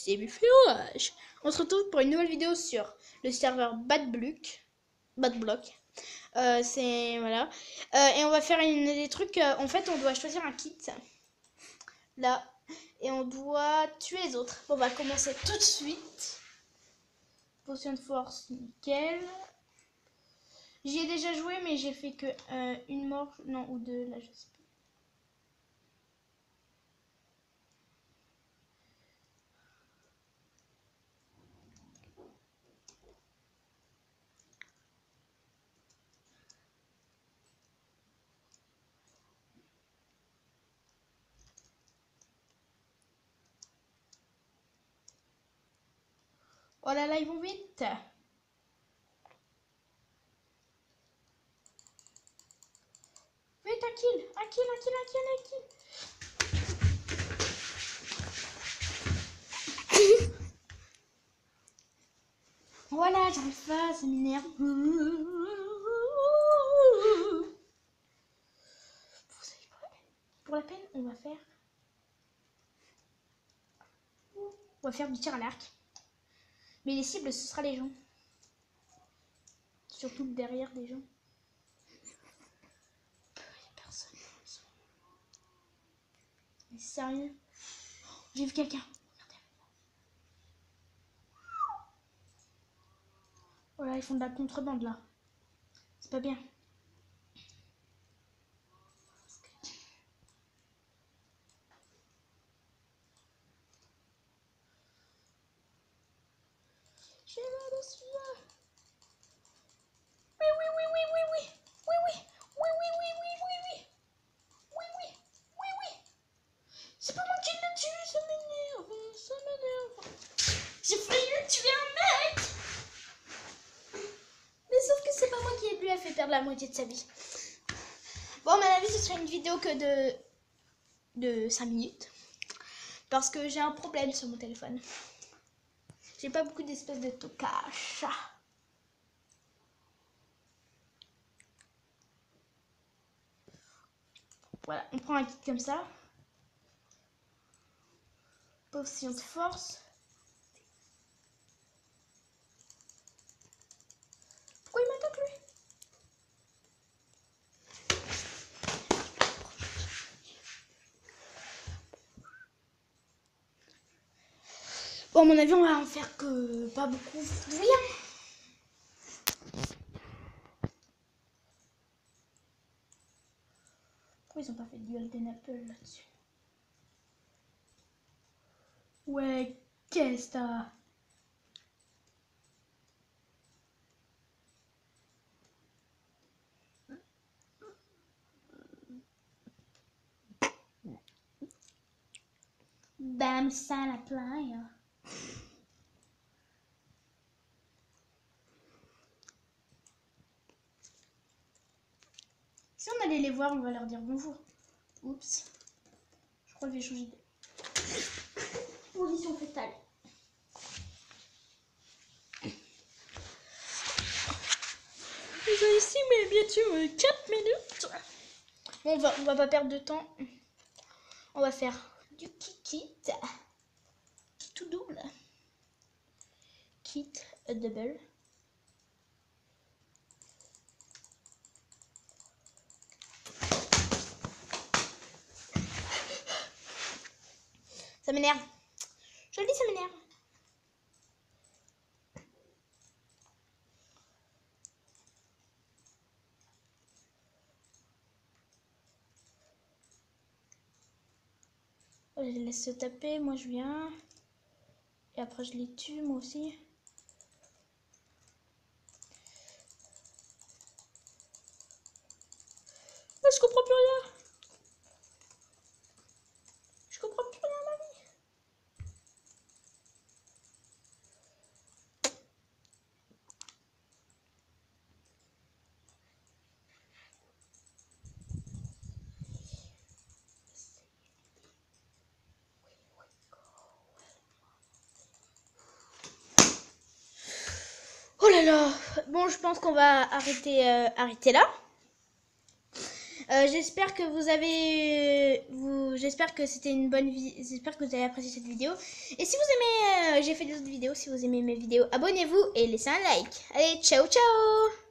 c'est Bufflage. On se retrouve pour une nouvelle vidéo sur le serveur Badblock. C'est voilà. Et on va faire des trucs. En fait, on doit choisir un kit là et on doit tuer les autres. Bon, on va commencer tout de suite. Potion de force, nickel. J'y ai déjà joué, mais j'ai fait que une mort, non, ou deux, là je sais pas. Oh là là, ils vont vite. Vite, un kill. Voilà, j'arrive pas, ça m'énerve. Pour la peine, on va faire du tir à l'arc. Mais les cibles, ce sera les gens. Surtout derrière des gens. Il n'y a personne. Mais sérieux? J'ai vu quelqu'un. Voilà, ils font de la contrebande là. C'est pas bien. J'ai mal dessus. Oui. C'est pas moi qui l'ai tué, ça m'énerve. J'ai failli le tuer un mec. Mais sauf que c'est pas moi qui lui a fait perdre la moitié de sa vie. Bon, à mon avis, ce sera une vidéo que de 5 minutes. Parce que j'ai un problème sur mon téléphone. J'ai pas beaucoup d'espèces de tocache. Voilà, on prend un kit comme ça. Potion de force. Pourquoi il m'attaque lui? Bon, à mon avis, on va en faire que pas beaucoup. Rien. Pourquoi ils ont pas fait de Golden Apple là-dessus? Ouais, qu'est-ce que t'as? Bam, ça la playa. Si on allait les voir, on va leur dire bonjour. Oups. Je crois que je vais changer de position fétale. Ils ont ici, mais bientôt 4 minutes. Bon, on va pas perdre de temps. On va faire du kit. Kit tout double. Kit double. Ça m'énerve. Je le dis, ça m'énerve. Je les laisse se taper, moi je viens. Et après je les tue, moi aussi. Mais je comprends plus rien. Je comprends plus rien, mamie. Oh là là. Bon, je pense qu'on va arrêter là. J'espère que vous avez... J'espère que c'était une bonne vidéo. J'espère que vous avez apprécié cette vidéo. Et si vous aimez... j'ai fait des autres vidéos. Si vous aimez mes vidéos, abonnez-vous et laissez un like. Allez, ciao, ciao!